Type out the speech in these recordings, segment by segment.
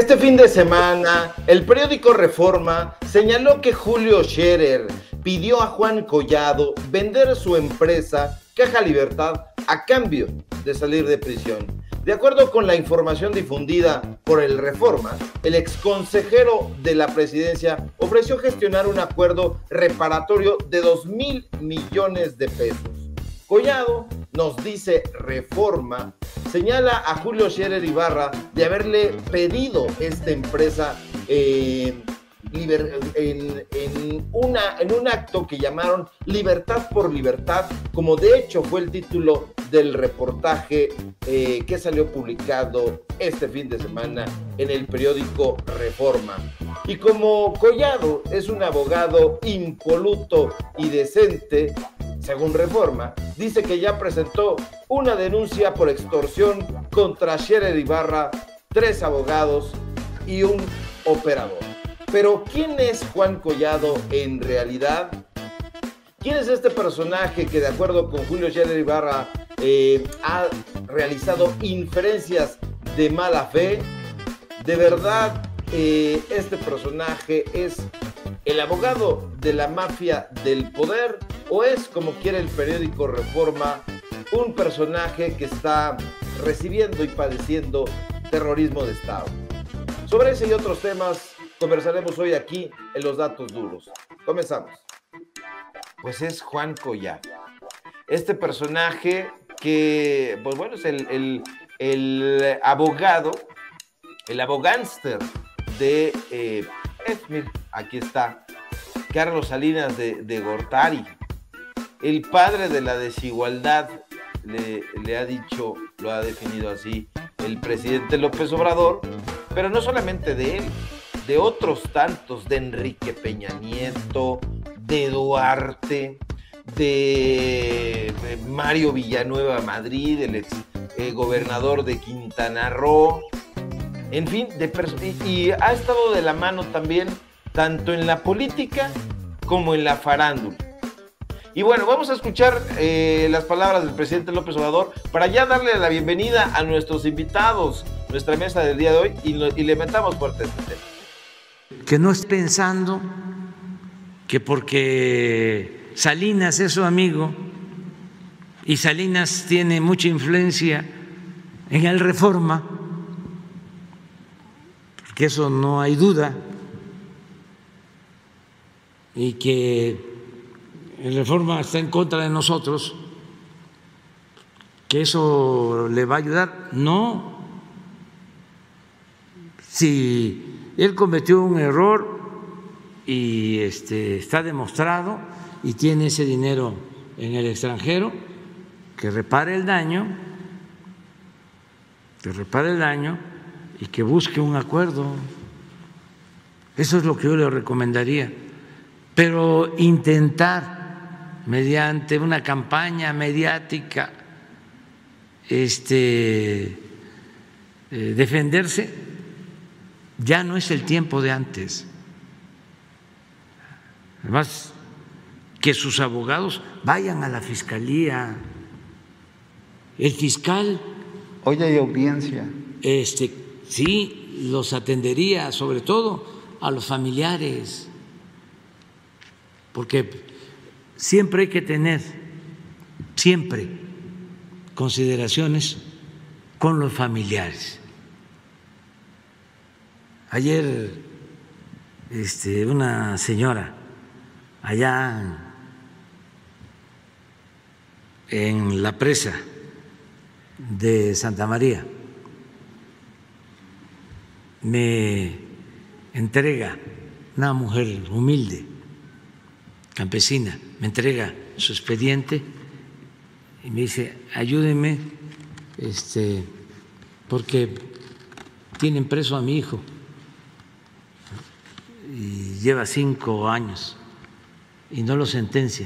Este fin de semana, el periódico Reforma señaló que Julio Scherer pidió a Juan Collado vender su empresa Caja Libertad a cambio de salir de prisión. De acuerdo con la información difundida por el Reforma, el exconsejero de la presidencia ofreció gestionar un acuerdo reparatorio de 2,000 millones de pesos. Collado, nos dice Reforma, señala a Julio Scherer Ibarra de haberle pedido esta empresa en un acto que llamaron Libertad por Libertad, como de hecho fue el título del reportaje que salió publicado este fin de semana en el periódico Reforma. Y como Collado es un abogado impoluto y decente, según Reforma, dice que ya presentó una denuncia por extorsión contra Scherer Ibarra, 3 abogados y un operador. Pero ¿quién es Juan Collado en realidad? ¿Quién es este personaje que, de acuerdo con Julio Scherer Ibarra, ha realizado inferencias de mala fe? ¿De verdad este personaje es el abogado de la mafia del poder o es, como quiere el periódico Reforma, un personaje que está recibiendo y padeciendo terrorismo de Estado? Sobre ese y otros temas conversaremos hoy aquí en Los Datos Duros. Comenzamos. Pues es Juan Collado. Este personaje que, pues bueno, es el abogado, el abogánster de, mira, aquí está, Carlos Salinas de Gortari, el padre de la desigualdad, le ha dicho, lo ha definido así el presidente López Obrador, pero no solamente de él, de otros tantos, de Enrique Peña Nieto, de Duarte, de Mario Villanueva Madrid, el ex gobernador de Quintana Roo, en fin, y ha estado de la mano también tanto en la política como en la farándula. Y bueno, vamos a escuchar las palabras del presidente López Obrador para ya darle la bienvenida a nuestros invitados, nuestra mesa del día de hoy, y le metamos fuerte este tema. Que no esté pensando que porque Salinas es su amigo y Salinas tiene mucha influencia en el Reforma, porque eso no hay duda, y que el Reforma está en contra de nosotros, que eso le va a ayudar. No, si él cometió un error y está demostrado y tiene ese dinero en el extranjero, que repare el daño, y que busque un acuerdo. Eso es lo que yo le recomendaría. Pero intentar, mediante una campaña mediática, defenderse, ya no es el tiempo de antes. Además, que sus abogados vayan a la fiscalía. El fiscal, hoy hay audiencia. Sí, los atendería, sobre todo a los familiares, porque siempre hay que tener, siempre, consideraciones con los familiares. Ayer una señora allá en la presa de Santa María me entrega, una mujer humilde, campesina, me entrega su expediente y me dice: ayúdeme, porque tienen preso a mi hijo y lleva 5 años y no lo sentencian.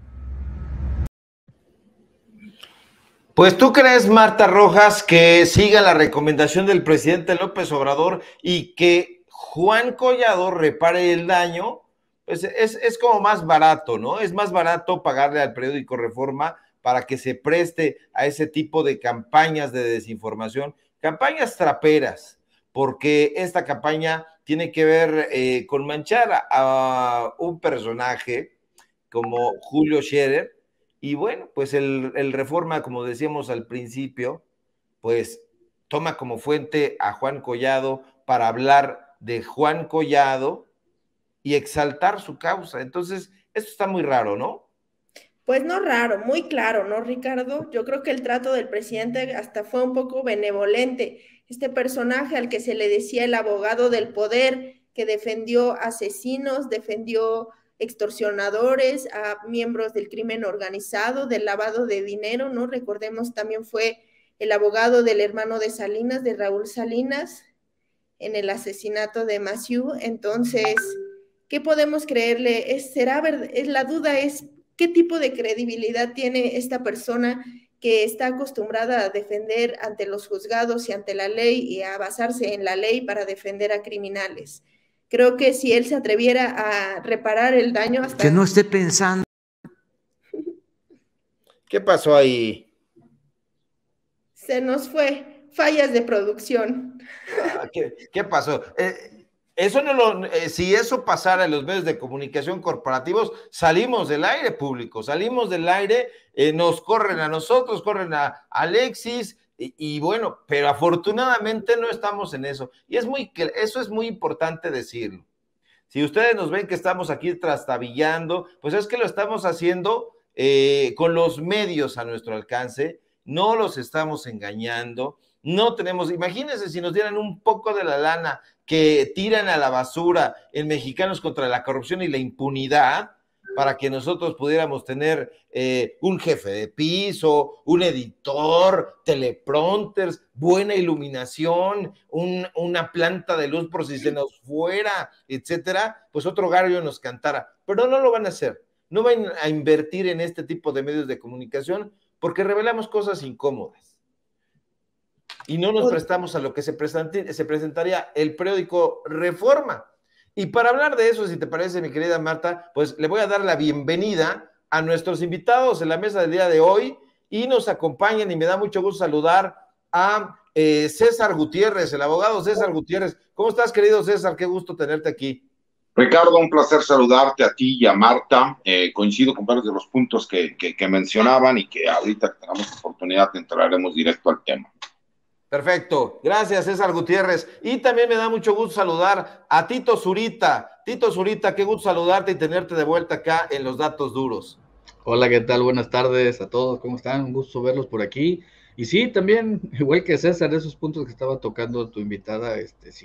Pues ¿tú crees, Marta Rojas, que siga la recomendación del presidente López Obrador y que Juan Collado repare el daño? Pues es como más barato, ¿no? Es más barato pagarle al periódico Reforma para que se preste a ese tipo de campañas de desinformación, campañas traperas, porque esta campaña tiene que ver con manchar a un personaje como Julio Scherer, y bueno, pues el Reforma, como decíamos al principio, pues toma como fuente a Juan Collado para hablar de Juan Collado y exaltar su causa. Entonces, esto está muy raro, ¿no? Pues no raro, muy claro, ¿no, Ricardo? Yo creo que el trato del presidente hasta fue un poco benevolente. Este personaje al que se le decía el abogado del poder, que defendió asesinos, defendió extorsionadores, a miembros del crimen organizado, del lavado de dinero, ¿no? Recordemos, también fue el abogado del hermano de Salinas, de Raúl Salinas, en el asesinato de Maciú. Entonces, ¿qué podemos creerle? La duda es, ¿qué tipo de credibilidad tiene esta persona que está acostumbrada a defender ante los juzgados y ante la ley y a basarse en la ley para defender a criminales? Creo que si él se atreviera a reparar el daño hasta... Que no esté pensando. ¿Qué pasó ahí? Se nos fue, fallas de producción. ¿Qué pasó? Eso no lo, si eso pasara en los medios de comunicación corporativos, salimos del aire público, salimos del aire, nos corren a nosotros, corren a Alexis, y bueno, pero afortunadamente no estamos en eso. Y eso es muy importante decirlo. Si ustedes nos ven que estamos aquí trastabillando, pues es que lo estamos haciendo con los medios a nuestro alcance, no los estamos engañando, no tenemos, imagínense si nos dieran un poco de la lana que tiran a la basura en Mexicanos contra la Corrupción y la Impunidad, para que nosotros pudiéramos tener un jefe de piso, un editor, teleprompters, buena iluminación, una planta de luz por si se nos fuera, etcétera, pues otro gallo nos cantara. Pero no lo van a hacer, no van a invertir en este tipo de medios de comunicación porque revelamos cosas incómodas. Y no nos prestamos a lo que se presentaría el periódico Reforma. Y para hablar de eso, si te parece, mi querida Marta, pues le voy a dar la bienvenida a nuestros invitados en la mesa del día de hoy y nos acompañan, y me da mucho gusto saludar a César Gutiérrez, el abogado César Gutiérrez. ¿Cómo estás, querido César? Qué gusto tenerte aquí. Ricardo, un placer saludarte a ti y a Marta. Coincido con varios de los puntos que mencionaban y que ahorita que tengamos oportunidad entraremos directo al tema. Perfecto, gracias César Gutiérrez. Y también me da mucho gusto saludar a Tito Zurita. Tito Zurita, qué gusto saludarte y tenerte de vuelta acá en Los Datos Duros. Hola, ¿qué tal? Buenas tardes a todos, ¿cómo están? Un gusto verlos por aquí. Y sí, también, igual que César, esos puntos que estaba tocando tu invitada,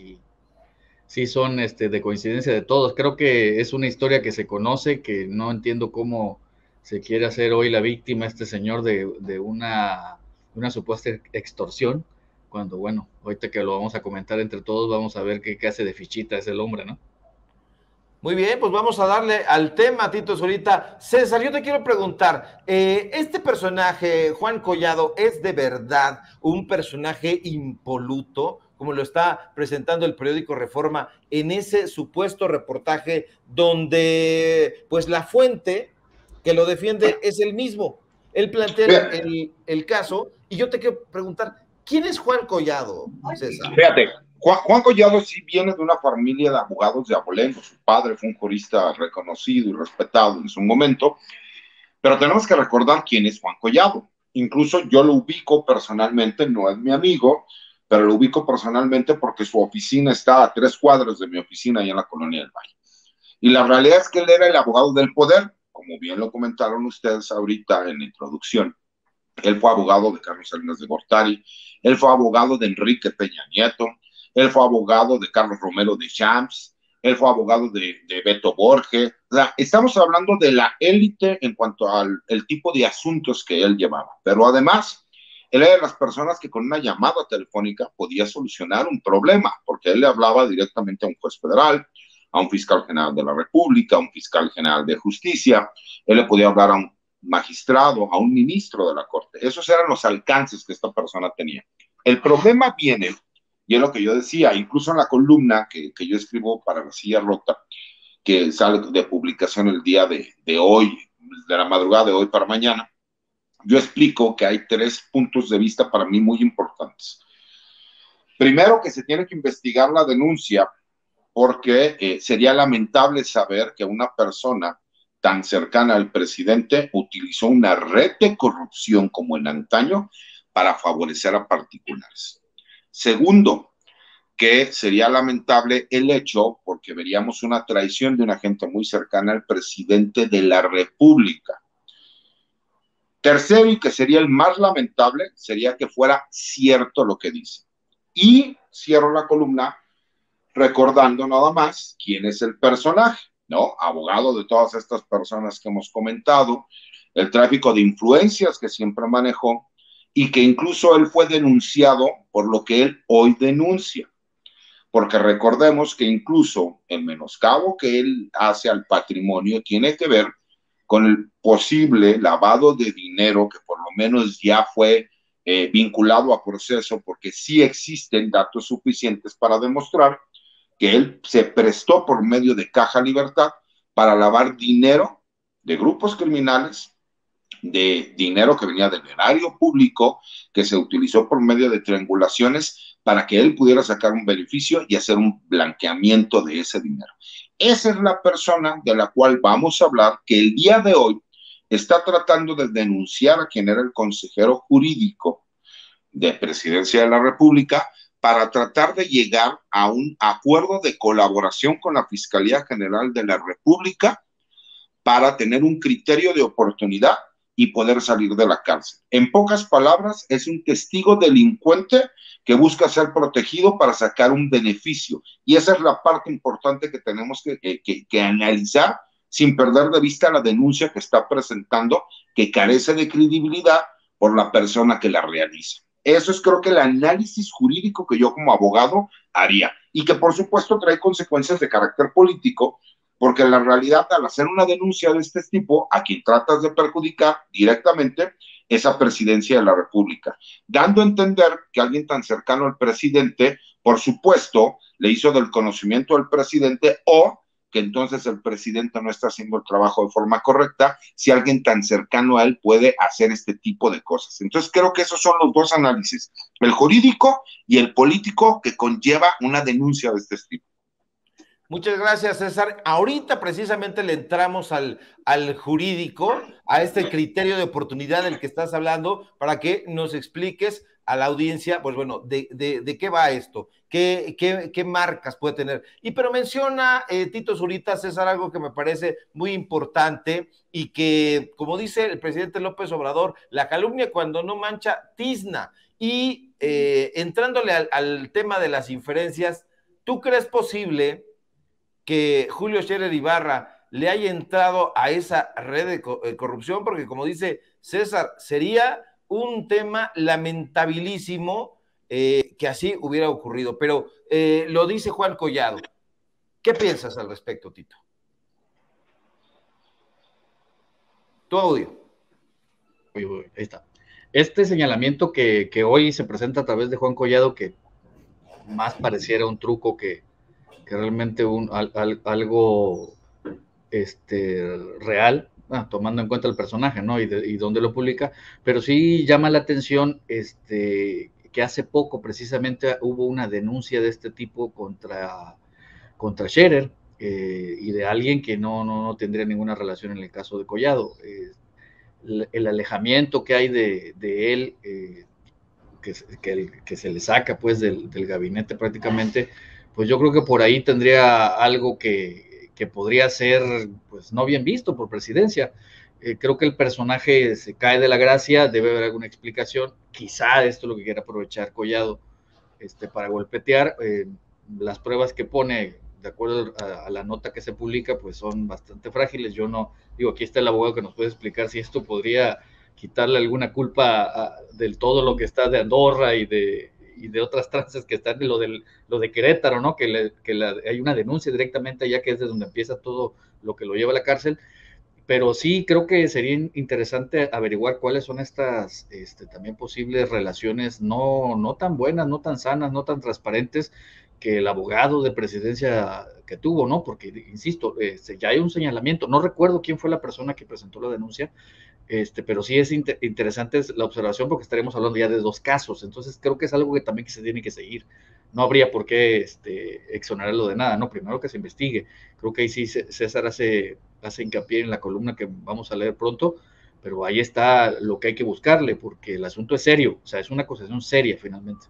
sí son de coincidencia de todos. Creo que es una historia que se conoce, que no entiendo cómo se quiere hacer hoy la víctima, este señor, de una supuesta extorsión, cuando, bueno, ahorita que lo vamos a comentar entre todos, vamos a ver qué hace de fichita es el hombre, ¿no? Muy bien, pues vamos a darle al tema, Tito Zurita. César, yo te quiero preguntar, ¿este personaje, Juan Collado, es de verdad un personaje impoluto, como lo está presentando el periódico Reforma en ese supuesto reportaje donde, pues, la fuente que lo defiende es el mismo? Él plantea el caso, y yo te quiero preguntar, ¿quién es Juan Collado, César? Fíjate, Juan Collado sí viene de una familia de abogados de abolengo. Su padre fue un jurista reconocido y respetado en su momento, pero tenemos que recordar quién es Juan Collado. Incluso yo lo ubico personalmente, no es mi amigo, pero lo ubico personalmente porque su oficina está a 3 cuadras de mi oficina allá en la Colonia del Valle. Y la realidad es que él era el abogado del poder, como bien lo comentaron ustedes ahorita en la introducción. Él fue abogado de Carlos Salinas de Gortari, él fue abogado de Enrique Peña Nieto, él fue abogado de Carlos Romero de Champs, él fue abogado de Beto Borges. O sea, estamos hablando de la élite en cuanto al tipo de asuntos que él llevaba. Pero además, él era de las personas que con una llamada telefónica podía solucionar un problema, porque él le hablaba directamente a un juez federal, a un fiscal general de la República, a un fiscal general de justicia. Él le podía hablar a un magistrado, a un ministro de la Corte. Esos eran los alcances que esta persona tenía. El problema viene, y es lo que yo decía, incluso en la columna que yo escribo para La Silla Rota, que sale de publicación el día de hoy, de la madrugada de hoy para mañana, yo explico que hay 3 puntos de vista para mí muy importantes. Primero, que se tiene que investigar la denuncia porque sería lamentable saber que una persona tan cercana al presidente utilizó una red de corrupción como en antaño para favorecer a particulares. Segundo, que sería lamentable el hecho, porque veríamos una traición de una gente muy cercana al presidente de la República. Tercero, y que sería el más lamentable, sería que fuera cierto lo que dice. Y cierro la columna recordando nada más quién es el personaje, ¿no? Abogado de todas estas personas que hemos comentado, el tráfico de influencias que siempre manejó y que incluso él fue denunciado por lo que él hoy denuncia. Porque recordemos que incluso el menoscabo que él hace al patrimonio tiene que ver con el posible lavado de dinero que por lo menos ya fue vinculado a proceso, porque sí existen datos suficientes para demostrar que él se prestó por medio de Caja Libertad para lavar dinero de grupos criminales, de dinero que venía del erario público, que se utilizó por medio de triangulaciones para que él pudiera sacar un beneficio y hacer un blanqueamiento de ese dinero. Esa es la persona de la cual vamos a hablar, que el día de hoy está tratando de denunciar a quien era el consejero jurídico de Presidencia de la República para tratar de llegar a un acuerdo de colaboración con la Fiscalía General de la República para tener un criterio de oportunidad y poder salir de la cárcel. En pocas palabras, es un testigo delincuente que busca ser protegido para sacar un beneficio. Y esa es la parte importante que tenemos que analizar sin perder de vista la denuncia que está presentando, que carece de credibilidad por la persona que la realiza. Eso es, creo que, el análisis jurídico que yo como abogado haría y que por supuesto trae consecuencias de carácter político, porque en la realidad, al hacer una denuncia de este tipo, a quien tratas de perjudicar directamente es a Presidencia de la República, dando a entender que alguien tan cercano al presidente, por supuesto, le hizo del conocimiento al presidente, o que entonces el presidente no está haciendo el trabajo de forma correcta, si alguien tan cercano a él puede hacer este tipo de cosas. Entonces creo que esos son los dos análisis, el jurídico y el político, que conlleva una denuncia de este tipo. Muchas gracias, César. Ahorita precisamente le entramos al jurídico, a este criterio de oportunidad del que estás hablando, para que nos expliques a la audiencia, pues bueno, de qué va esto, qué marcas puede tener. Pero menciona Tito Zurita, César, algo que me parece muy importante y que, como dice el presidente López Obrador, la calumnia cuando no mancha, tizna. Y entrándole al tema de las inferencias, ¿tú crees posible que Julio Scherer Ibarra le haya entrado a esa red de corrupción? Porque, como dice César, sería un tema lamentabilísimo que así hubiera ocurrido. Pero lo dice Juan Collado. ¿Qué piensas al respecto, Tito? Tu audio. Ahí está. Este señalamiento que hoy se presenta a través de Juan Collado, que más pareciera un truco que realmente algo real, tomando en cuenta el personaje, ¿no? Y dónde lo publica, pero sí llama la atención que hace poco precisamente hubo una denuncia de este tipo contra Scherer y de alguien que no tendría ninguna relación en el caso de Collado. El alejamiento que hay de él, que se le saca pues del gabinete prácticamente, pues yo creo que por ahí tendría algo que podría ser pues no bien visto por Presidencia. Creo que el personaje se cae de la gracia, debe haber alguna explicación, quizá esto es lo que quiere aprovechar Collado para golpetear. Las pruebas que pone, de acuerdo a la nota que se publica, pues son bastante frágiles. Yo no, digo, aquí está el abogado que nos puede explicar si esto podría quitarle alguna culpa del todo lo que está de Andorra y de otras tranzas que están de lo de Querétaro, ¿no? Que hay una denuncia directamente allá, que es de donde empieza todo lo que lo lleva a la cárcel. pero sí creo que sería interesante averiguar cuáles son estas también posibles relaciones no tan buenas, no tan sanas, no tan transparentes que el abogado de presidencia que tuvo, ¿no? Porque, insisto, ya hay un señalamiento, no recuerdo quién fue la persona que presentó la denuncia, pero sí es interesante la observación porque estaremos hablando ya de 2 casos, entonces creo que es algo que también se tiene que seguir. No habría por qué exonerarlo de nada, ¿no? Primero que se investigue. Creo que ahí sí César hace hincapié en la columna que vamos a leer pronto, pero ahí está lo que hay que buscarle, porque el asunto es serio, o sea, es una acusación seria finalmente.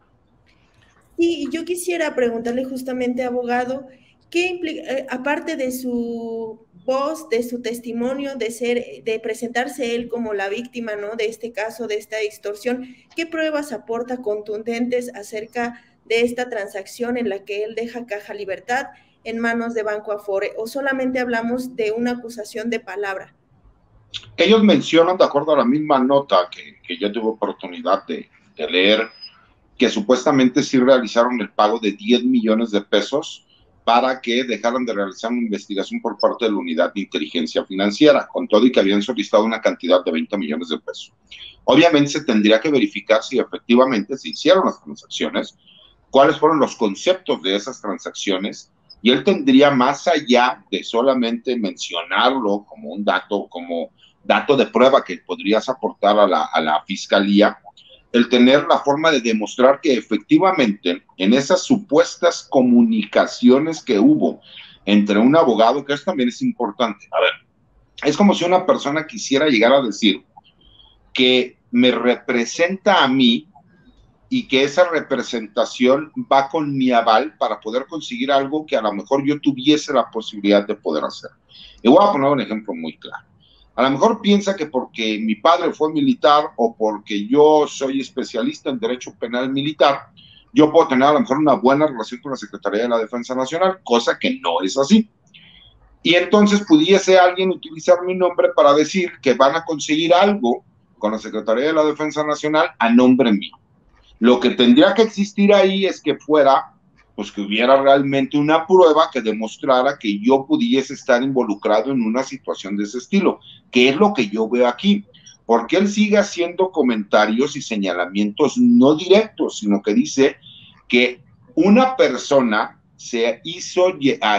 Sí, yo quisiera preguntarle justamente, abogado, ¿qué implica, aparte de su voz, de su testimonio, de presentarse él como la víctima, ¿no?, de este caso, de esta extorsión, qué pruebas aporta contundentes acerca de esta transacción en la que él deja Caja Libertad en manos de Banco Afore, o solamente hablamos de una acusación de palabra? Ellos mencionan, de acuerdo a la misma nota que yo tuve oportunidad de leer, que supuestamente sí realizaron el pago de 10 millones de pesos para que dejaran de realizar una investigación por parte de la Unidad de Inteligencia Financiera, con todo y que habían solicitado una cantidad de 20 millones de pesos. Obviamente se tendría que verificar si efectivamente se hicieron las transacciones, cuáles fueron los conceptos de esas transacciones, y él tendría, más allá de solamente mencionarlo como un dato, como dato de prueba que podrías aportar a la fiscalía, el tener la forma de demostrar que efectivamente en esas supuestas comunicaciones que hubo entre un abogado, que eso también es importante. A ver, es como si una persona quisiera llegar a decir que me representa a mí y que esa representación va con mi aval para poder conseguir algo que a lo mejor yo tuviese la posibilidad de poder hacer. Y voy a poner un ejemplo muy claro. A lo mejor piensa que porque mi padre fue militar o porque yo soy especialista en derecho penal militar, yo puedo tener a lo mejor una buena relación con la Secretaría de la Defensa Nacional, cosa que no es así. Y entonces pudiese alguien utilizar mi nombre para decir que van a conseguir algo con la Secretaría de la Defensa Nacional a nombre mío. Lo que tendría que existir ahí es que fuera, pues que hubiera realmente una prueba que demostrara que yo pudiese estar involucrado en una situación de ese estilo, que es lo que yo veo aquí. Porque él sigue haciendo comentarios y señalamientos no directos, sino que dice que una persona se hizo,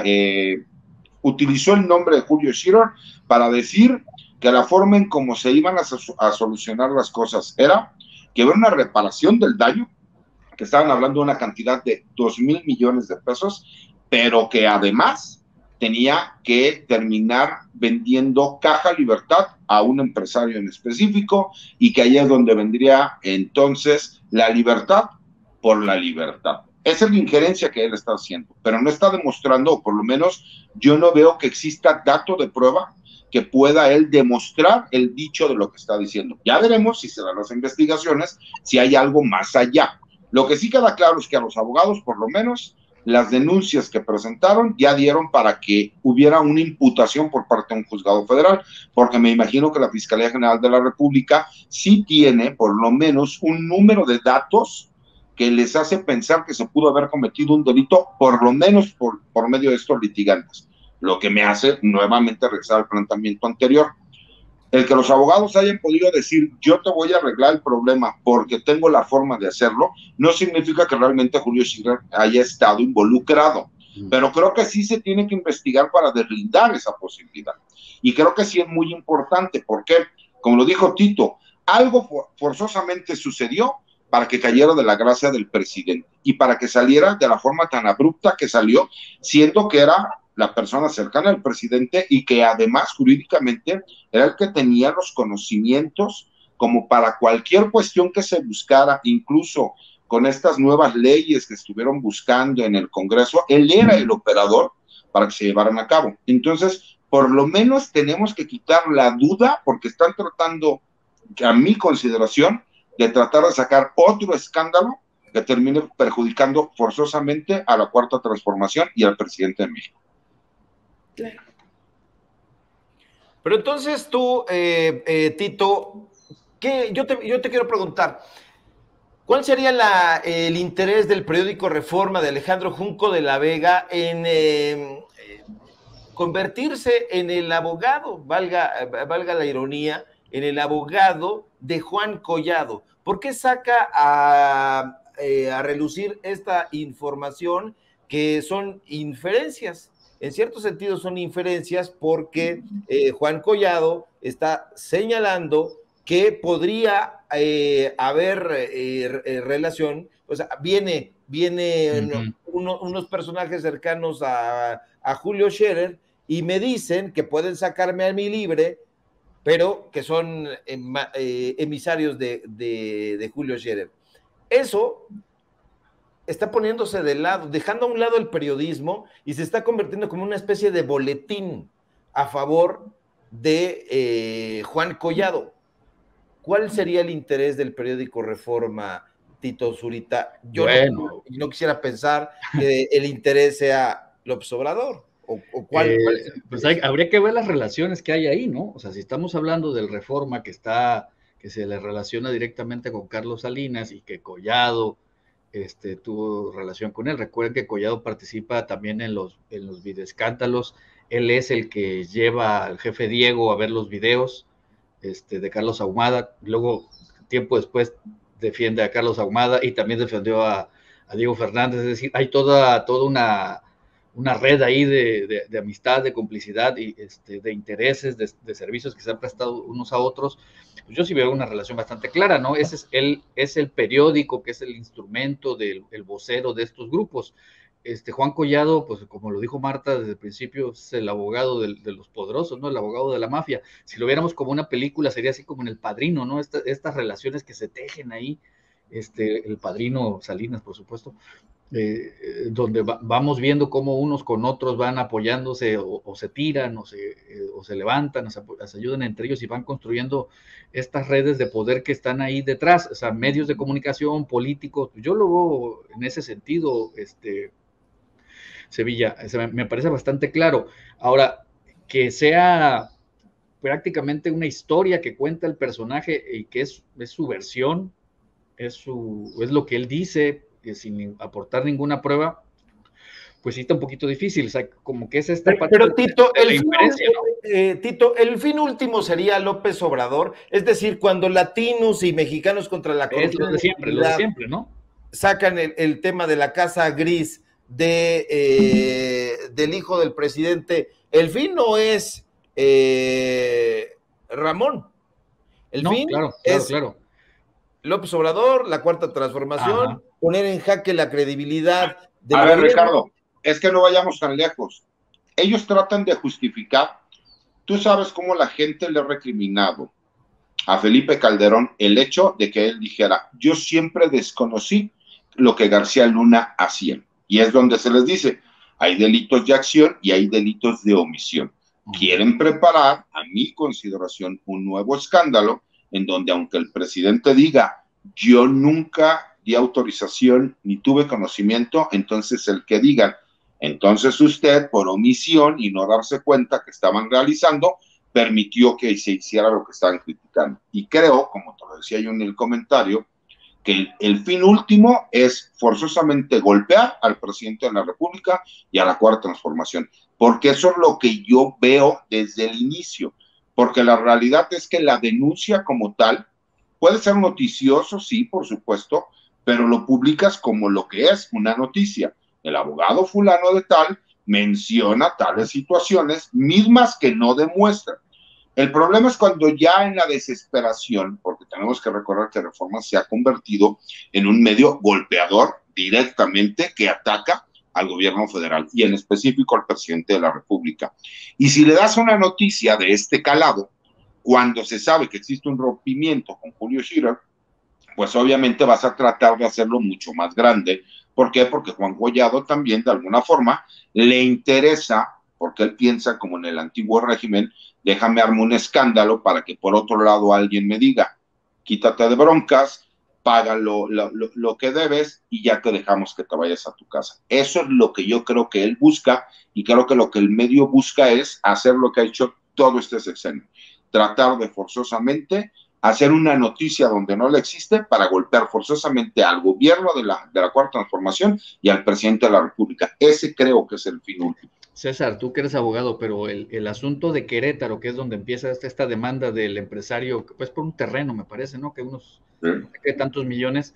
utilizó el nombre de Julio Scherer para decir que la forma en cómo se iban a solucionar las cosas era que hubiera una reparación del daño, que estaban hablando de una cantidad de 2,000 millones de pesos, pero que además tenía que terminar vendiendo Caja Libertad a un empresario en específico, y que ahí es donde vendría entonces la libertad por la libertad. Esa es la injerencia que él está haciendo, pero no está demostrando, o por lo menos yo no veo que exista dato de prueba que pueda él demostrar el dicho de lo que está diciendo. Ya veremos si se dan las investigaciones, si hay algo más allá. Lo que sí queda claro es que a los abogados, por lo menos, las denuncias que presentaron ya dieron para que hubiera una imputación por parte de un juzgado federal, porque me imagino que la Fiscalía General de la República sí tiene por lo menos un número de datos que les hace pensar que se pudo haber cometido un delito, por lo menos por medio de estos litigantes. Lo que me hace nuevamente regresar al planteamiento anterior. El que los abogados hayan podido decir, yo te voy a arreglar el problema porque tengo la forma de hacerlo, no significa que realmente Julio Scherer haya estado involucrado. Pero creo que sí se tiene que investigar para deslindar esa posibilidad. Y creo que sí es muy importante, porque, como lo dijo Tito, algo forzosamente sucedió para que cayera de la gracia del presidente y para que saliera de la forma tan abrupta que salió, siendo que era la persona cercana al presidente y que además jurídicamente era el que tenía los conocimientos como para cualquier cuestión que se buscara, incluso con estas nuevas leyes que estuvieron buscando en el Congreso, él era el operador para que se llevaran a cabo. Entonces, por lo menos tenemos que quitar la duda, porque están tratando, a mi consideración, de tratar de sacar otro escándalo que termine perjudicando forzosamente a la Cuarta Transformación y al presidente de México. Claro. Pero entonces tú, Tito, yo te quiero preguntar, ¿cuál sería el interés del periódico Reforma de Alejandro Junco de la Vega en convertirse en el abogado, valga la ironía, en el abogado de Juan Collado. ¿Por qué saca a relucir esta información que son inferencias? En cierto sentido son inferencias porque Juan Collado está señalando que podría haber relación, o sea, viene unos personajes cercanos a Julio Scherer y me dicen que pueden sacarme a mí libre, pero que son emisarios de Julio Scherer. Eso está poniéndose de lado, dejando a un lado el periodismo y se está convirtiendo como una especie de boletín a favor de Juan Collado. ¿Cuál sería el interés del periódico Reforma, Tito Zurita? Yo no quisiera pensar que el interés sea López Obrador. ¿Cuál es pues habría que ver las relaciones que hay ahí, ¿no? O sea, si estamos hablando del Reforma que se le relaciona directamente con Carlos Salinas y que Collado tuvo relación con él. Recuerden que Collado participa también en los videoescándalos. Él es el que lleva al jefe Diego a ver los videos de Carlos Ahumada. Luego, tiempo después, defiende a Carlos Ahumada y también defendió a Diego Fernández. Es decir, hay toda una red ahí de amistad, de complicidad y de intereses, de servicios que se han prestado unos a otros. Pues yo sí veo una relación bastante clara, ¿no? Ese es el periódico que es el instrumento el vocero de estos grupos. Juan Collado, pues como lo dijo Marta desde el principio, es el abogado de los poderosos, ¿no? El abogado de la mafia. Si lo viéramos como una película, sería así como en El Padrino, ¿no? Estas relaciones que se tejen ahí, el padrino Salinas, por supuesto, donde vamos viendo cómo unos con otros van apoyándose o se tiran o se levantan, o se ayudan entre ellos y van construyendo estas redes de poder que están ahí detrás, o sea, medios de comunicación, políticos. Yo lo veo en ese sentido, Sevilla, me parece bastante claro. Ahora, que sea prácticamente una historia que cuenta el personaje y que es su versión, es lo que él dice, sin aportar ninguna prueba, pues sí está un poquito difícil, o sea, como que es esta parte. Pero Tito, Tito, el fin último sería López Obrador, es decir, cuando latinos y mexicanos contra la corrupción, es lo de siempre, ¿no? Sacan el tema de la casa gris del hijo del presidente. El fin no es Ramón. El fin es López Obrador, la cuarta transformación, poner en jaque la credibilidad de A ver, Ricardo, es que no vayamos tan lejos. Ellos tratan de justificar. Tú sabes cómo la gente le ha recriminado a Felipe Calderón el hecho de que él dijera: yo siempre desconocí lo que García Luna hacía. Y es donde se les dice, hay delitos de acción y hay delitos de omisión. Quieren preparar, a mi consideración, un nuevo escándalo en donde, aunque el presidente diga, yo nunca di autorización ni tuve conocimiento, entonces el que digan, entonces usted, por omisión y no darse cuenta que estaban realizando, permitió que se hiciera lo que estaban criticando. Y creo, como te lo decía yo en el comentario, que el fin último es forzosamente golpear al presidente de la República y a la cuarta transformación, porque eso es lo que yo veo desde el inicio, porque la realidad es que la denuncia como tal puede ser noticioso, sí, por supuesto, pero lo publicas como lo que es, una noticia. El abogado fulano de tal menciona tales situaciones mismas que no demuestran. El problema es cuando ya en la desesperación, porque tenemos que recordar que Reforma se ha convertido en un medio golpeador directamente que ataca al gobierno federal y en específico al presidente de la República. Y si le das una noticia de este calado, cuando se sabe que existe un rompimiento con Julio Scherer, pues obviamente vas a tratar de hacerlo mucho más grande. ¿Por qué? Porque Juan Collado también de alguna forma le interesa, porque él piensa como en el antiguo régimen, déjame armar un escándalo para que por otro lado alguien me diga, quítate de broncas, paga lo que debes y ya te dejamos que te vayas a tu casa. Eso es lo que yo creo que él busca y creo que lo que el medio busca es hacer lo que ha hecho todo este sexenio, tratar de forzosamente hacer una noticia donde no la existe para golpear forzosamente al gobierno de la cuarta transformación y al presidente de la República. Ese creo que es el fin último. César, tú que eres abogado, pero el asunto de Querétaro, que es donde empieza esta demanda del empresario, pues por un terreno, me parece, ¿no? Que unos no sé qué tantos millones,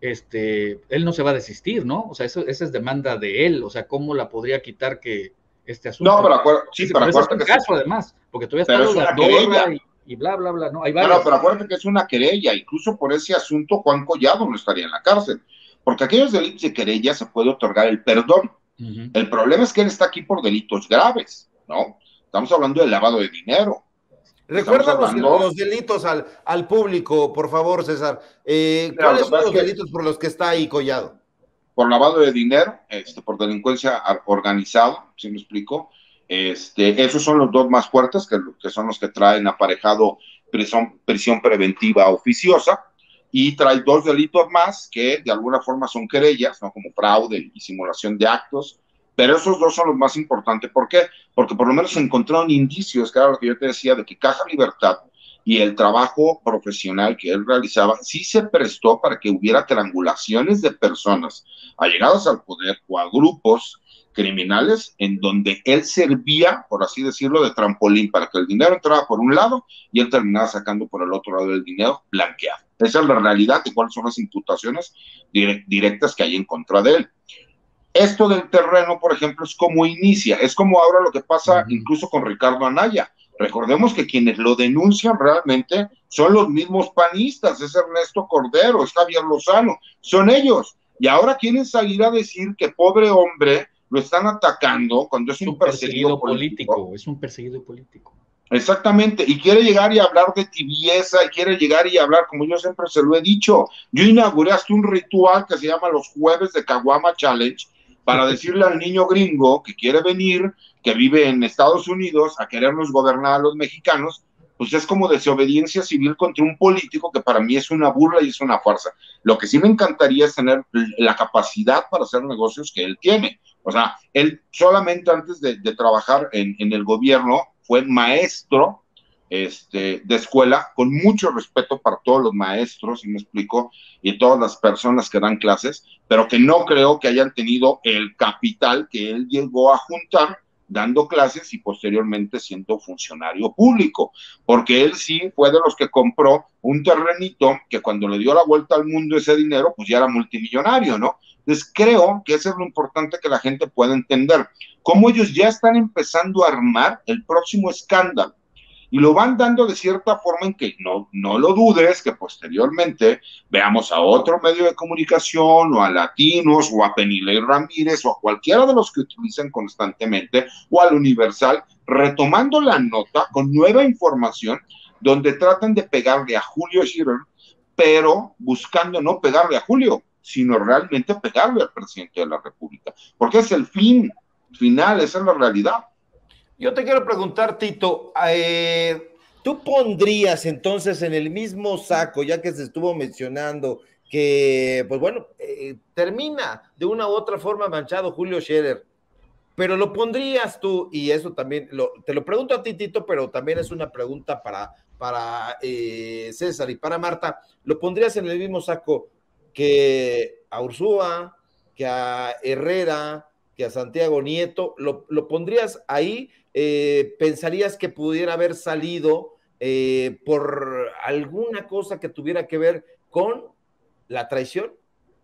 él no se va a desistir, ¿no? O sea, esa es demanda de él, o sea, ¿cómo la podría quitar que este asunto? No, pero sí, pero ese es acuérdate un que caso, además, porque todavía está pero lo es de una querella. Andorra y bla, bla, bla, ¿no? Hay No, varias. pero acuérdate que es una querella, incluso por ese asunto Juan Collado no estaría en la cárcel, porque aquellos delitos de querella se puede otorgar el perdón. El problema es que él está aquí por delitos graves, ¿no? Estamos hablando de lavado de dinero. Recuerda los delitos al público, por favor, César. ¿Cuáles son los delitos por los que está ahí Collado? Por lavado de dinero, por delincuencia organizada, ¿sí me explico? Esos son los dos más fuertes, que son los que traen aparejado prisión preventiva oficiosa, y trae dos delitos más que de alguna forma son querellas, ¿no? Como fraude y simulación de actos, pero esos dos son los más importantes. ¿Por qué? Porque por lo menos se encontraron indicios, que era lo que yo te decía, de que Caja Libertad y el trabajo profesional que él realizaba sí se prestó para que hubiera triangulaciones de personas allegadas al poder o a grupos criminales en donde él servía, por así decirlo, de trampolín para que el dinero entrara por un lado y él terminaba sacando por el otro lado del dinero blanqueado. Esa es la realidad de cuáles son las imputaciones directas que hay en contra de él. Esto del terreno, por ejemplo, es como inicia, es como ahora lo que pasa incluso con Ricardo Anaya. Recordemos que quienes lo denuncian realmente son los mismos panistas, es Ernesto Cordero, es Javier Lozano, son ellos. Y ahora quieren salir a decir que pobre hombre lo están atacando cuando es un perseguido político. Es un perseguido político. Exactamente, y quiere llegar y hablar de tibieza, y quiere llegar y hablar, como yo siempre se lo he dicho, yo inauguré hasta un ritual que se llama los Jueves de Caguama Challenge, para decirle al niño gringo que quiere venir, que vive en Estados Unidos, a querernos gobernar a los mexicanos, pues es como desobediencia civil contra un político que para mí es una burla y es una farsa. Lo que sí me encantaría es tener la capacidad para hacer negocios que él tiene. O sea, él solamente antes de trabajar en el gobierno fue maestro de escuela, con mucho respeto para todos los maestros, si me explico, y todas las personas que dan clases, pero que no creo que hayan tenido el capital que él llegó a juntar dando clases y posteriormente siendo funcionario público, porque él sí fue de los que compró un terrenito que cuando le dio la vuelta al mundo ese dinero, pues ya era multimillonario, ¿no? Entonces creo que eso es lo importante que la gente pueda entender, cómo ellos ya están empezando a armar el próximo escándalo, y lo van dando de cierta forma en que no lo dudes que posteriormente veamos a otro medio de comunicación o a Latinos o a Penilei Ramírez o a cualquiera de los que utilizan constantemente o al Universal retomando la nota con nueva información donde tratan de pegarle a Julio Scherer, pero buscando no pegarle a Julio, sino realmente pegarle al presidente de la República, porque es el final, esa es la realidad. Yo te quiero preguntar, Tito, ¿tú pondrías entonces en el mismo saco, ya que se estuvo mencionando que, pues bueno, termina de una u otra forma manchado Julio Scherer, pero lo pondrías tú, y eso también, te lo pregunto a ti, Tito, pero también es una pregunta para César y para Marta, ¿lo pondrías en el mismo saco que a Ursúa, que a Herrera, que a Santiago Nieto? ¿Lo pondrías ahí? ¿Pensarías que pudiera haber salido por alguna cosa que tuviera que ver con la traición?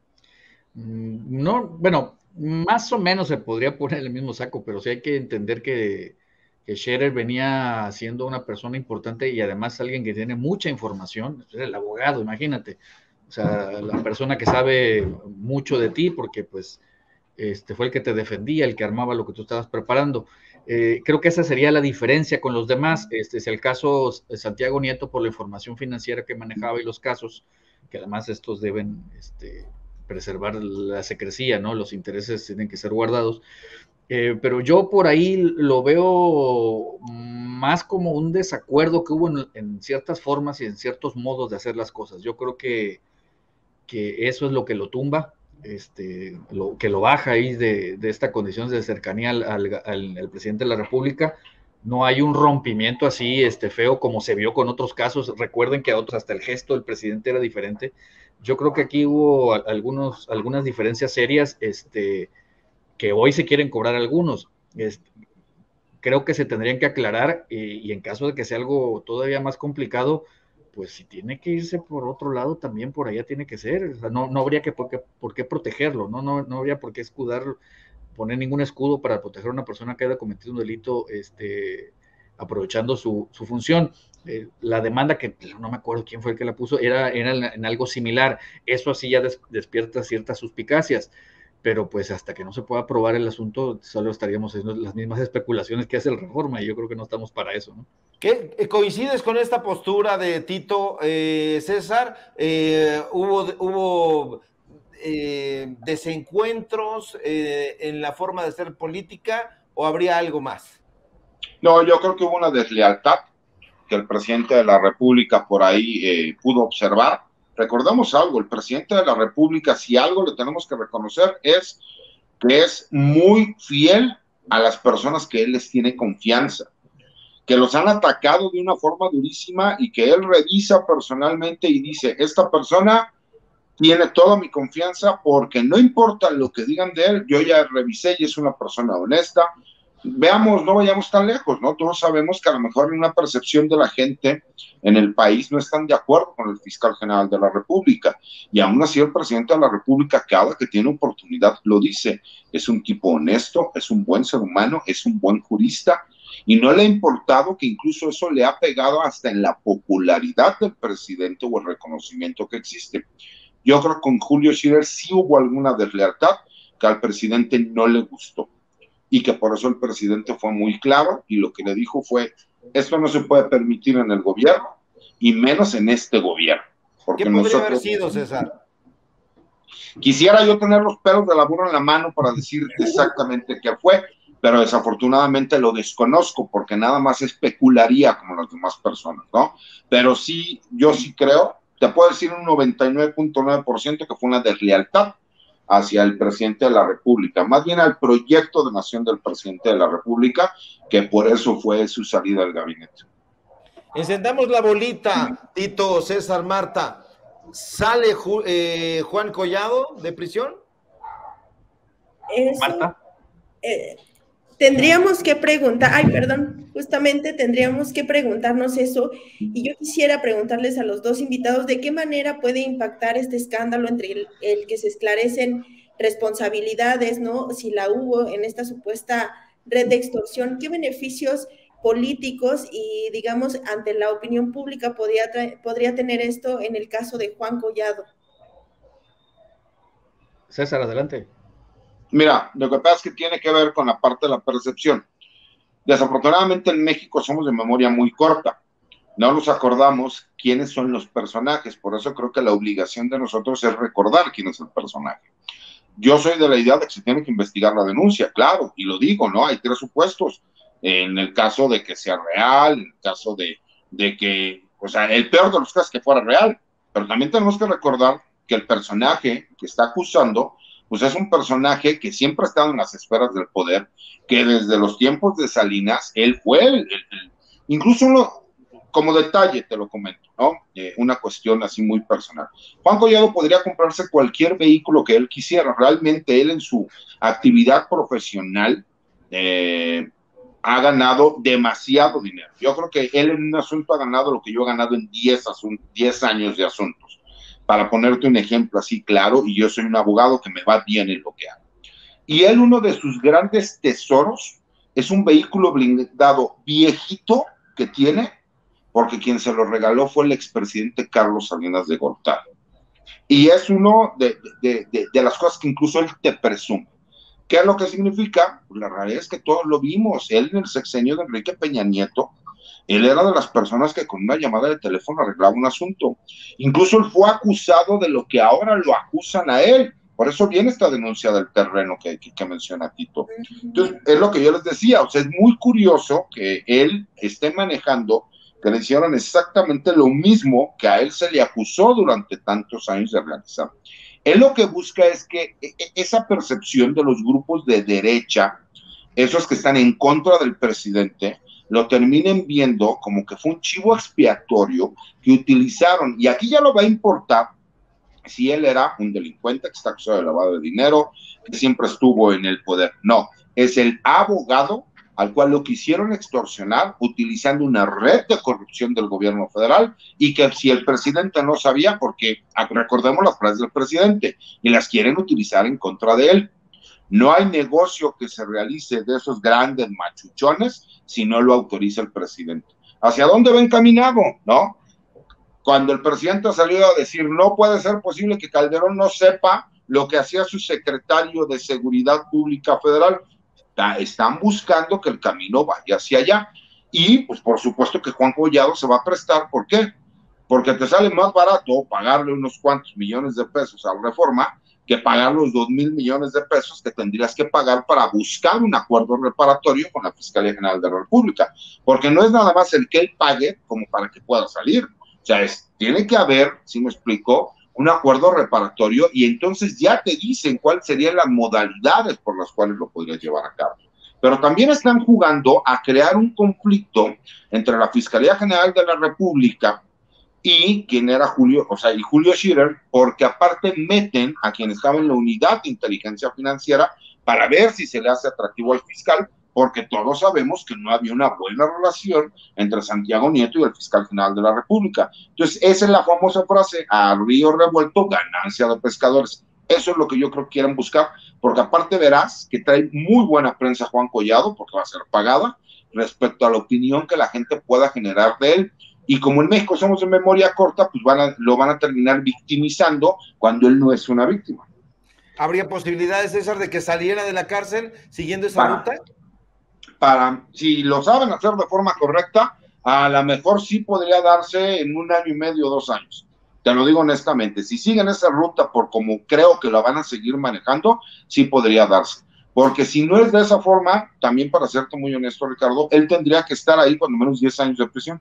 No, bueno, más o menos se podría poner en el mismo saco, pero sí hay que entender que Scherer venía siendo una persona importante y además alguien que tiene mucha información, el abogado, imagínate, o sea, la persona que sabe mucho de ti porque pues fue el que te defendía, el que armaba lo que tú estabas preparando. Creo que esa sería la diferencia con los demás. Si el caso Santiago Nieto, por la información financiera que manejaba y los casos, que además estos deben preservar la secrecía, ¿no? Los intereses tienen que ser guardados. Pero yo por ahí lo veo más como un desacuerdo que hubo en ciertas formas y en ciertos modos de hacer las cosas. Yo creo que eso es lo que lo tumba. Que lo baja ahí de esta condición de cercanía al presidente de la República. No hay un rompimiento así feo como se vio con otros casos. Recuerden que a otros hasta el gesto del presidente era diferente. Yo creo que aquí hubo algunas diferencias serias que hoy se quieren cobrar algunos. creo que se tendrían que aclarar y en caso de que sea algo todavía más complicado, pues si tiene que irse por otro lado, también por allá tiene que ser. O sea, no habría por qué protegerlo, no habría por qué poner ningún escudo para proteger a una persona que haya cometido un delito aprovechando su función. La demanda que no me acuerdo quién fue el que la puso, era en algo similar. Eso así ya despierta ciertas suspicacias, pero pues hasta que no se pueda probar el asunto, solo estaríamos haciendo las mismas especulaciones que hace el Reforma, y yo creo que no estamos para eso, ¿no? ¿Qué, coincides con esta postura de Tito, César? ¿Hubo desencuentros en la forma de hacer política o habría algo más? No, yo creo que hubo una deslealtad que el presidente de la República por ahí pudo observar. Recordemos algo, el presidente de la República, si algo le tenemos que reconocer, es que es muy fiel a las personas que él les tiene confianza, que los han atacado de una forma durísima y que él revisa personalmente y dice, esta persona tiene toda mi confianza porque no importa lo que digan de él, yo ya revisé y es una persona honesta. Veamos, no vayamos tan lejos, ¿no? Todos sabemos que a lo mejor en una percepción de la gente en el país no están de acuerdo con el fiscal general de la República, y aún así el presidente de la República, cada que tiene oportunidad, lo dice, es un tipo honesto, es un buen ser humano, es un buen jurista, y no le ha importado que incluso eso le ha pegado hasta en la popularidad del presidente o el reconocimiento que existe. Yo creo que con Julio Scherer sí hubo alguna deslealtad que al presidente no le gustó, y que por eso el presidente fue muy claro y lo que le dijo fue, esto no se puede permitir en el gobierno y menos en este gobierno. Porque ¿qué podría haber sido, César? Quisiera yo tener los pelos de la burra en la mano para decir exactamente qué fue, pero desafortunadamente lo desconozco porque nada más especularía como las demás personas, ¿no? Pero sí, yo sí creo, te puedo decir un 99.9% que fue una deslealtad hacia el presidente de la República, más bien al proyecto de nación del presidente de la República, que por eso fue su salida del gabinete. Encendamos la bolita, Tito, César, Marta. ¿Sale Juan Collado de prisión? Eso, Marta. tendríamos que preguntar, justamente tendríamos que preguntarnos eso, y yo quisiera preguntarles a los dos invitados de qué manera puede impactar este escándalo entre el que se esclarecen responsabilidades, ¿no? Si la hubo en esta supuesta red de extorsión, ¿qué beneficios políticos y, digamos, ante la opinión pública podría tener esto en el caso de Juan Collado? César, adelante. Mira, lo que pasa es que tiene que ver con la parte de la percepción. Desafortunadamente en México somos de memoria muy corta. No nos acordamos quiénes son los personajes. Por eso creo que la obligación de nosotros es recordar quién es el personaje. Yo soy de la idea de que se tiene que investigar la denuncia, claro, y lo digo, ¿no? Hay 3 supuestos. En el caso de que sea real, en el caso de que, o sea, el peor de los casos que fuera real. Pero también tenemos que recordar que el personaje que está acusando pues es un personaje que siempre ha estado en las esferas del poder, que desde los tiempos de Salinas, él fue incluso como detalle te lo comento, ¿no? Una cuestión así muy personal. Juan Collado podría comprarse cualquier vehículo que él quisiera, realmente él en su actividad profesional ha ganado demasiado dinero. Yo creo que él en un asunto ha ganado lo que yo he ganado en 10 años de asuntos. Para ponerte un ejemplo así claro, y yo soy un abogado que me va bien en lo que hago. Y él, uno de sus grandes tesoros es un vehículo blindado viejito que tiene, porque quien se lo regaló fue el expresidente Carlos Salinas de Gortari. Y es uno de las cosas que incluso él te presume. ¿Qué es lo que significa? Pues la realidad es que todos lo vimos. Él en el sexenio de Enrique Peña Nieto, él era de las personas que con una llamada de teléfono arreglaba un asunto. Incluso él fue acusado de lo que ahora lo acusan a él. Por eso viene esta denuncia del terreno que menciona Tito. Entonces, es lo que yo les decía. O sea, es muy curioso que él esté manejando que le hicieron exactamente lo mismo que a él se le acusó durante tantos años de realizar. Él lo que busca es que esa percepción de los grupos de derecha, esos que están en contra del presidente, lo terminen viendo como que fue un chivo expiatorio que utilizaron, y aquí ya no va a importar si él era un delincuente que está acusado de lavado de dinero, que siempre estuvo en el poder. No, es el abogado al cual lo quisieron extorsionar utilizando una red de corrupción del gobierno federal, y que si el presidente no sabía, porque recordemos las frases del presidente, y las quieren utilizar en contra de él. No hay negocio que se realice de esos grandes machuchones si no lo autoriza el presidente. ¿Hacia dónde va encaminado? ¿No? Cuando el presidente salió a decir, no puede ser posible que Calderón no sepa lo que hacía su secretario de Seguridad Pública Federal, están buscando que el camino vaya hacia allá. Y, pues, por supuesto que Juan Collado se va a prestar. ¿Por qué? Porque te sale más barato pagarle unos cuantos millones de pesos a la Reforma que pagar los 2,000 millones de pesos que tendrías que pagar para buscar un acuerdo reparatorio con la Fiscalía General de la República. Porque no es nada más el que él pague como para que pueda salir. O sea, tiene que haber, si me explico, un acuerdo reparatorio, y entonces ya te dicen cuáles serían las modalidades por las cuales lo podrías llevar a cabo. Pero también están jugando a crear un conflicto entre la Fiscalía General de la República y quien era Julio Scherer, porque aparte meten a quien estaba en la unidad de inteligencia financiera para ver si se le hace atractivo al fiscal, porque todos sabemos que no había una buena relación entre Santiago Nieto y el fiscal general de la República. Entonces, esa es la famosa frase, a río revuelto, ganancia de pescadores. Eso es lo que yo creo que quieren buscar, porque aparte verás que trae muy buena prensa Juan Collado, porque va a ser pagada, respecto a la opinión que la gente pueda generar de él. Y como en México somos de memoria corta, pues lo van a terminar victimizando cuando él no es una víctima. ¿Habría posibilidades, César, de que saliera de la cárcel siguiendo esa ruta? Si lo saben hacer de forma correcta, a lo mejor sí podría darse en 1 año y medio, 2 años. Te lo digo honestamente, si siguen esa ruta por como creo que la van a seguir manejando, sí podría darse. Porque si no es de esa forma, también para serte muy honesto, Ricardo, él tendría que estar ahí cuando menos 10 años de prisión.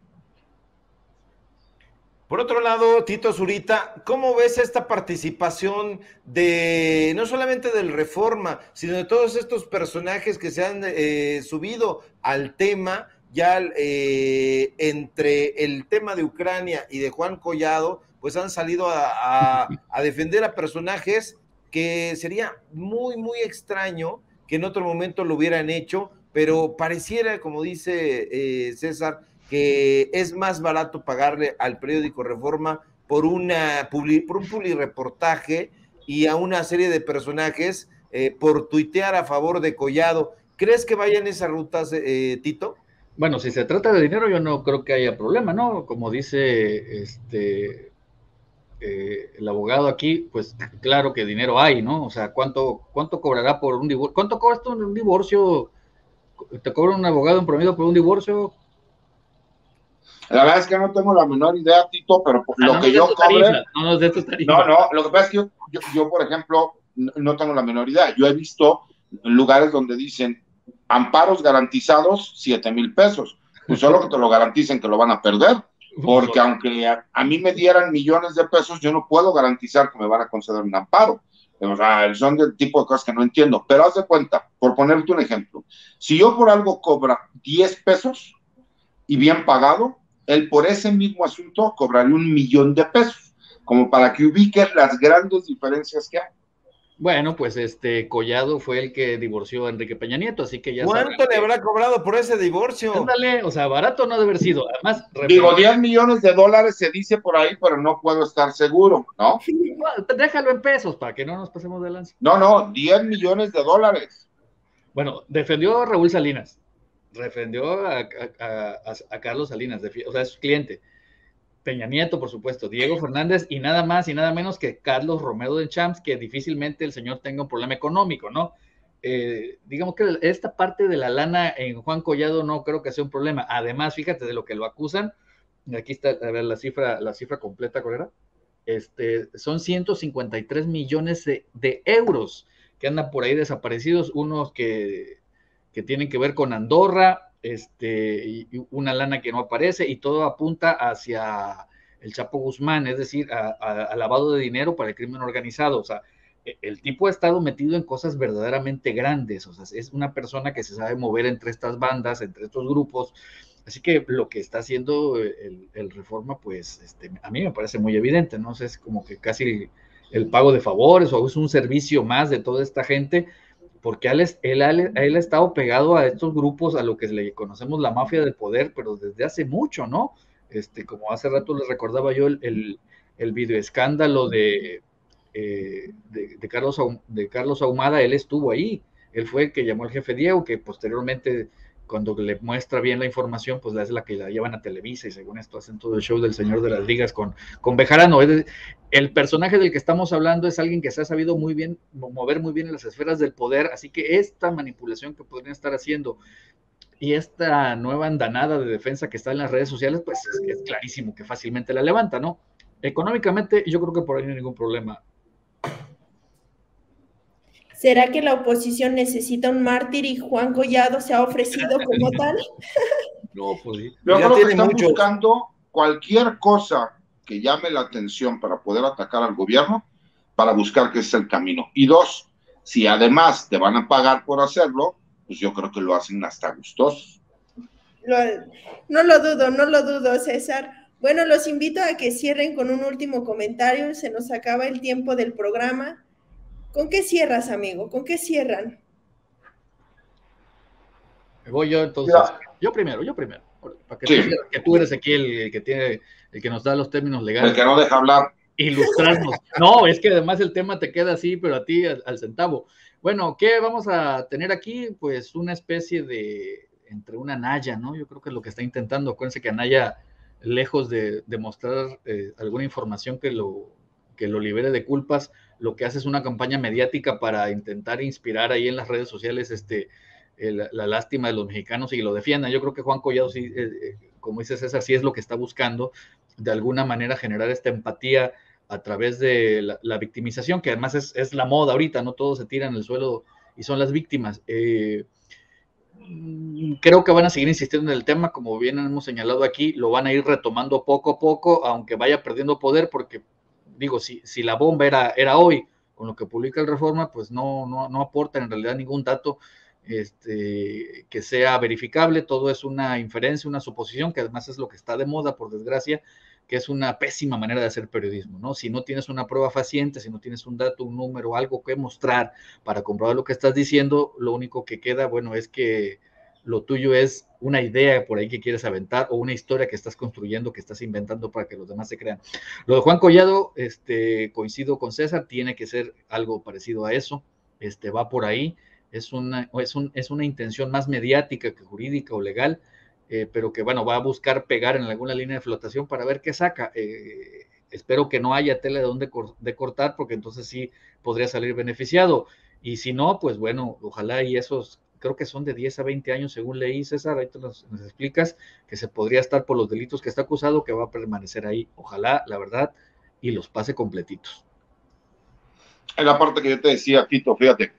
Por otro lado, Tito Zurita, ¿cómo ves esta participación de no solamente del Reforma, sino de todos estos personajes que se han subido al tema, ya entre el tema de Ucrania y de Juan Collado, pues han salido a defender a personajes que sería muy, muy extraño que en otro momento lo hubieran hecho, pero pareciera, como dice César, que es más barato pagarle al periódico Reforma por un publireportaje y a una serie de personajes por tuitear a favor de Collado. ¿Crees que vayan esas rutas, Tito? Bueno, si se trata de dinero, yo no creo que haya problema, ¿no? Como dice el abogado aquí, pues claro que dinero hay, ¿no? O sea, ¿cuánto cobrará por un divorcio? ¿Cuánto cobra un divorcio? ¿Te cobra un abogado en promedio por un divorcio? La verdad es que no tengo la menor idea, Tito, pero lo que yo cobre... No, lo que pasa es que yo, por ejemplo, no tengo la menor idea. Yo he visto lugares donde dicen amparos garantizados, 7,000 pesos. Pues solo que te lo garanticen que lo van a perder, porque aunque a mí me dieran millones de pesos, yo no puedo garantizar que me van a conceder un amparo. O sea, son del tipo de cosas que no entiendo. Pero haz de cuenta, por ponerte un ejemplo, si yo por algo cobra 10 pesos y bien pagado, él por ese mismo asunto cobraría 1,000,000 de pesos, como para que ubiques las grandes diferencias que hay. Bueno, pues Collado fue el que divorció a Enrique Peña Nieto, así que ya ¿cuánto le habrá cobrado por ese divorcio? Ándale, o sea, barato no debe haber sido. Además, digo, 10 millones de dólares se dice por ahí, pero no puedo estar seguro, ¿no? Bueno, déjalo en pesos para que no nos pasemos de lanza. No, 10 millones de dólares. Bueno, defendió a Raúl Salinas, defendió a Carlos Salinas, o sea, es su cliente. Peña Nieto, por supuesto, Diego Fernández y nada más y nada menos que Carlos Romero de Champs, que difícilmente el señor tenga un problema económico, ¿no? Digamos que esta parte de la lana en Juan Collado no creo que sea un problema. Además, fíjate de lo que lo acusan. Aquí está, a ver, la cifra completa, ¿cuál era? Son 153 millones de euros que andan por ahí desaparecidos, unos que tienen que ver con Andorra, y una lana que no aparece, y todo apunta hacia el Chapo Guzmán, es decir, a lavado de dinero para el crimen organizado. O sea, el tipo ha estado metido en cosas verdaderamente grandes, o sea, es una persona que se sabe mover entre estas bandas, entre estos grupos, así que lo que está haciendo el Reforma, pues, a mí me parece muy evidente, ¿no? O sea, es como que casi el pago de favores, o es un servicio más de toda esta gente, porque él ha estado pegado a estos grupos, a lo que le conocemos la mafia del poder, pero desde hace mucho, ¿no? Como hace rato les recordaba yo el videoescándalo de Carlos Ahumada, él estuvo ahí, él fue el que llamó al jefe Diego, que posteriormente, cuando le muestra bien la información, pues es la que la llevan a Televisa, y según esto hacen todo el show del Señor de las Ligas con Bejarano. El personaje del que estamos hablando es alguien que se ha sabido muy bien, mover muy bien en las esferas del poder, así que esta manipulación que podrían estar haciendo y esta nueva andanada de defensa que está en las redes sociales, pues es clarísimo que fácilmente la levanta, ¿no? Económicamente, yo creo que por ahí no hay ningún problema. ¿Será que la oposición necesita un mártir y Juan Collado se ha ofrecido como tal? No, pues sí. Yo creo que están buscando cualquier cosa que llame la atención para poder atacar al gobierno, para buscar que es el camino. Y dos, si además te van a pagar por hacerlo, pues yo creo que lo hacen hasta gustosos. No lo dudo, César. Bueno, los invito a que cierren con un último comentario. Se nos acaba el tiempo del programa. ¿Con qué cierras, amigo? ¿Con qué cierran? Voy yo entonces. Ya. Yo primero. Para que, sí. Que tú eres aquí el que nos da los términos legales. El que no deja hablar. Ilustrarnos. No, es que además el tema te queda así, pero a ti al centavo. Bueno, ¿qué vamos a tener aquí? Pues una especie de, entre una Anaya, ¿no? Yo creo que es lo que está intentando. Acuérdense que Anaya, lejos de mostrar alguna información que lo libere de culpas, lo que hace es una campaña mediática para intentar inspirar ahí en las redes sociales la lástima de los mexicanos y lo defiendan. Yo creo que Juan Collado, sí, como dice César, sí es lo que está buscando, de alguna manera generar esta empatía a través de la victimización, que además es la moda ahorita, ¿no? Todos se tiran al suelo y son las víctimas. Creo que van a seguir insistiendo en el tema, como bien hemos señalado aquí, lo van a ir retomando poco a poco, aunque vaya perdiendo poder, porque digo, si la bomba era hoy, con lo que publica el Reforma, pues no aporta en realidad ningún dato que sea verificable. Todo es una inferencia, una suposición, que además es lo que está de moda, por desgracia, que es una pésima manera de hacer periodismo, ¿no? Si no tienes una prueba fehaciente, si no tienes un dato, un número, algo que mostrar para comprobar lo que estás diciendo, lo único que queda, bueno, es que lo tuyo es una idea por ahí que quieres aventar o una historia que estás construyendo, que estás inventando para que los demás se crean. Lo de Juan Collado, coincido con César, tiene que ser algo parecido a eso, va por ahí, es una intención más mediática que jurídica o legal, pero que, bueno, va a buscar pegar en alguna línea de flotación para ver qué saca. Espero que no haya tela de cortar, porque entonces sí podría salir beneficiado, y si no, pues bueno, ojalá y esos, creo que son de 10 a 20 años, según leí, César, ahí nos explicas, que se podría estar por los delitos que está acusado, que va a permanecer ahí, ojalá, la verdad, y los pase completitos. En la parte que yo te decía, Tito, fíjate,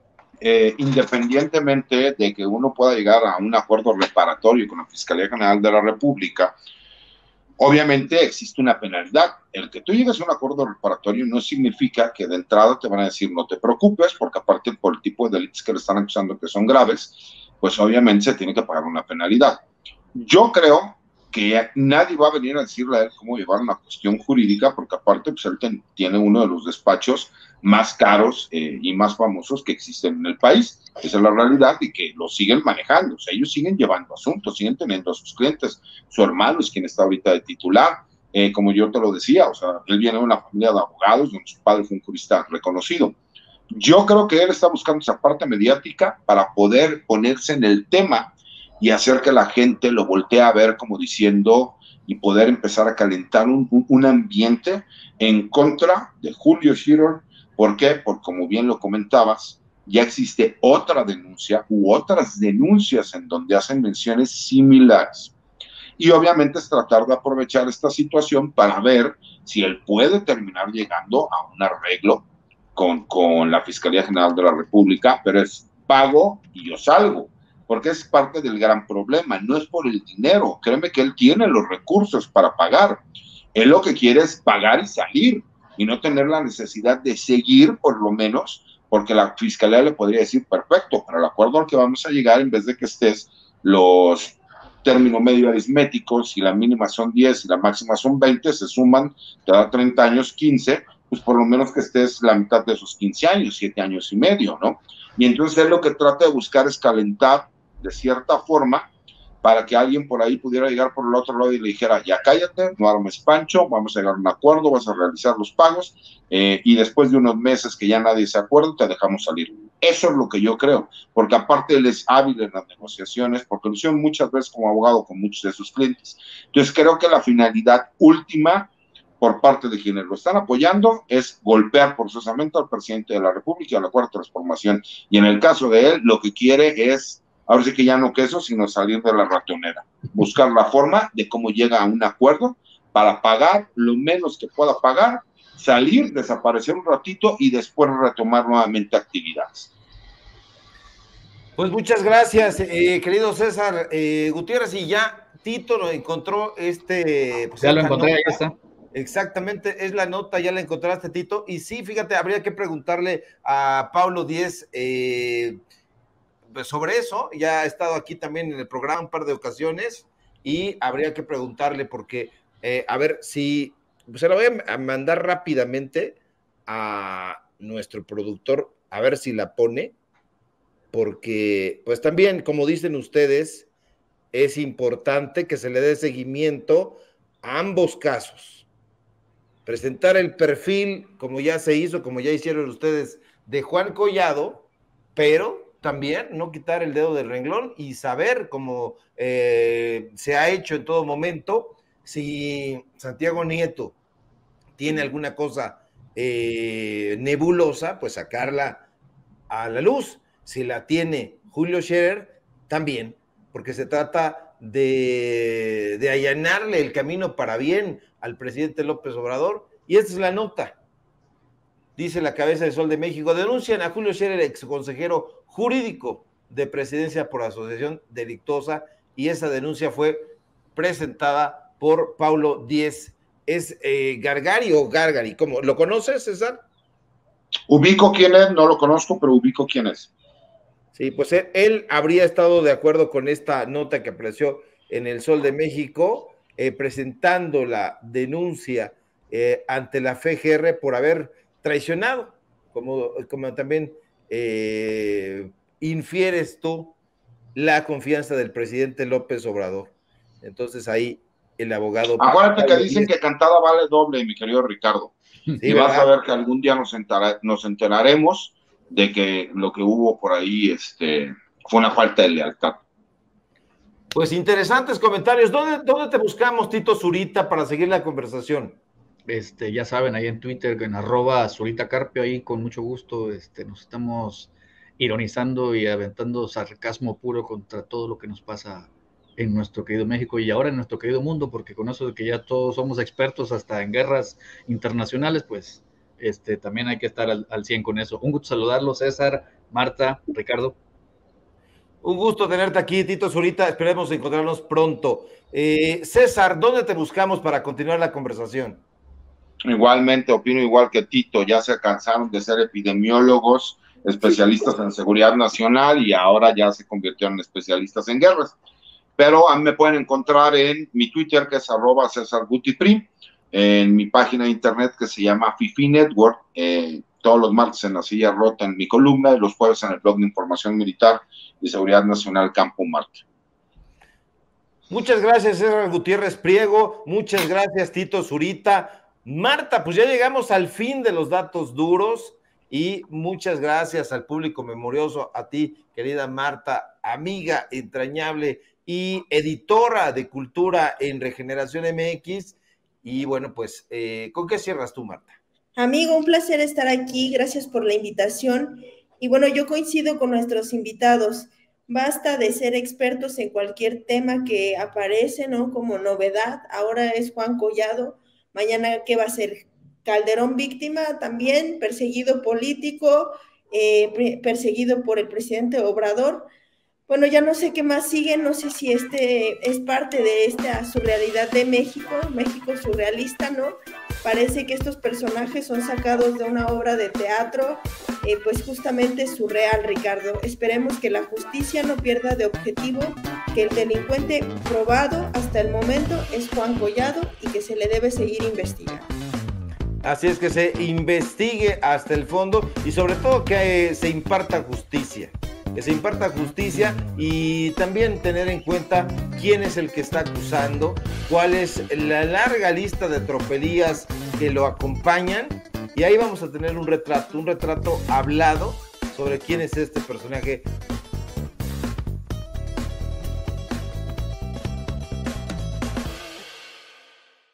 independientemente de que uno pueda llegar a un acuerdo reparatorio con la Fiscalía General de la República, obviamente existe una penalidad. El que tú llegues a un acuerdo reparatorio no significa que de entrada te van a decir no te preocupes, porque aparte por el tipo de delitos que le están acusando que son graves, pues obviamente se tiene que pagar una penalidad. Yo creo que nadie va a venir a decirle a él cómo llevar una cuestión jurídica, porque aparte pues él tiene uno de los despachos más caros y más famosos que existen en el país. Esa es la realidad, y que lo siguen manejando. O sea, ellos siguen llevando asuntos, siguen teniendo a sus clientes. Su hermano es quien está ahorita de titular, como yo te lo decía. O sea, él viene de una familia de abogados donde su padre fue un jurista reconocido. Yo creo que él está buscando esa parte mediática para poder ponerse en el tema y hacer que la gente lo voltee a ver como diciendo, y poder empezar a calentar un ambiente en contra de Julio Scherer. ¿Por qué? Porque, como bien lo comentabas, ya existe otra denuncia u otras denuncias en donde hacen menciones similares. Y obviamente es tratar de aprovechar esta situación para ver si él puede terminar llegando a un arreglo con la Fiscalía General de la República, pero es pago y yo salgo, porque es parte del gran problema. No es por el dinero, créeme que él tiene los recursos para pagar. Él lo que quiere es pagar y salir, y no tener la necesidad de seguir, por lo menos, porque la Fiscalía le podría decir, perfecto, para el acuerdo al que vamos a llegar, en vez de que estés los términos medio aritméticos, y la mínima son 10 y la máxima son 20, se suman, te da 30 años, 15, pues por lo menos que estés la mitad de esos 15 años, 7 años y medio, ¿no? Y entonces él lo que trata de buscar es calentar de cierta forma para que alguien por ahí pudiera llegar por el otro lado y le dijera, ya cállate, no armes pancho, vamos a llegar a un acuerdo, vas a realizar los pagos, y después de unos meses que ya nadie se acuerda, te dejamos salir. Eso es lo que yo creo, porque aparte él es hábil en las negociaciones, porque lo hicieron muchas veces como abogado con muchos de sus clientes. Entonces creo que la finalidad última por parte de quienes lo están apoyando es golpear forzosamente al presidente de la República y a la Cuarta Transformación. Y en el caso de él, lo que quiere es, ahora sí que ya no queso, sino salir de la ratonera, buscar la forma de cómo llega a un acuerdo para pagar lo menos que pueda pagar, salir, desaparecer un ratito y después retomar nuevamente actividades. Pues muchas gracias, querido César Gutiérrez, y ya Tito lo encontró pues ya lo encontré, ahí está. Exactamente, es la nota, ya la encontraste, Tito, y sí, fíjate, habría que preguntarle a Paulo Díez sobre eso, ya ha estado aquí también en el programa un par de ocasiones, y habría que preguntarle porque, a ver si, se lo voy a mandar rápidamente a nuestro productor, a ver si la pone, porque pues también, como dicen ustedes, es importante que se le dé seguimiento a ambos casos. Presentar el perfil, como ya se hizo, como ya hicieron ustedes, de Juan Collado, pero también no quitar el dedo del renglón y saber, como se ha hecho en todo momento, si Santiago Nieto tiene alguna cosa nebulosa, pues sacarla a la luz. Si la tiene Julio Scherer, también, porque se trata de allanarle el camino para bien al presidente López Obrador, y esta es la nota. Dice la cabeza de Sol de México, denuncian a Julio Scherer, ex consejero jurídico de Presidencia por asociación delictuosa, y esa denuncia fue presentada por Paulo Díez. ¿Es Gargari o Gargari? ¿Cómo? ¿Lo conoces, César? Ubico quién es, no lo conozco, pero ubico quién es. Sí, pues él habría estado de acuerdo con esta nota que apareció en el Sol de México, presentando la denuncia ante la FGR por haber traicionado, como también infieres tú, la confianza del presidente López Obrador. Entonces ahí el abogado... Acuérdate que dicen que cantada vale doble, mi querido Ricardo. Sí, y vas a ver que algún día nos enteraremos de que lo que hubo por ahí fue una falta de lealtad. Pues interesantes comentarios. ¿Dónde te buscamos, Tito Zurita, para seguir la conversación? Ya saben, ahí en Twitter, en @ZuritaCarpio, ahí con mucho gusto nos estamos ironizando y aventando sarcasmo puro contra todo lo que nos pasa en nuestro querido México y ahora en nuestro querido mundo, porque con eso de que ya todos somos expertos hasta en guerras internacionales, pues también hay que estar al 100 con eso. Un gusto saludarlos, César, Marta, Ricardo. Un gusto tenerte aquí, Tito Zurita, esperemos encontrarnos pronto. César, ¿dónde te buscamos para continuar la conversación? Igualmente, opino igual que Tito, ya se cansaron de ser epidemiólogos, especialistas en seguridad nacional y ahora ya se convirtieron en especialistas en guerras. Pero a mí me pueden encontrar en mi Twitter, que es @CésarGutiPrim, en mi página de internet que se llama Fifi Network, todos los martes en La Silla Rota en mi columna y los jueves en el blog de Información Militar y Seguridad Nacional Campo Marte. Muchas gracias, César Gutiérrez Priego, muchas gracias, Tito Zurita. Marta, pues ya llegamos al fin de los datos duros y muchas gracias al público memorioso, a ti, querida Marta, amiga entrañable y editora de Cultura en Regeneración MX. Y bueno, pues, ¿con qué cierras tú, Marta? Amigo, un placer estar aquí, gracias por la invitación. Y bueno, yo coincido con nuestros invitados. Basta de ser expertos en cualquier tema que aparece, ¿no? Como novedad. Ahora es Juan Collado. Mañana, ¿qué va a ser? Calderón víctima también, perseguido político, perseguido por el presidente Obrador. Bueno, ya no sé qué más sigue, no sé si es parte de esta surrealidad de México, México surrealista, ¿no? Parece que estos personajes son sacados de una obra de teatro, pues justamente surreal, Ricardo. Esperemos que la justicia no pierda de objetivo que el delincuente probado hasta el momento es Juan Collado y que se le debe seguir investigando. Así es que se investigue hasta el fondo y sobre todo que se imparta justicia. Que se imparta justicia y también tener en cuenta quién es el que está acusando, cuál es la larga lista de tropelías que lo acompañan, y ahí vamos a tener un retrato hablado sobre quién es este personaje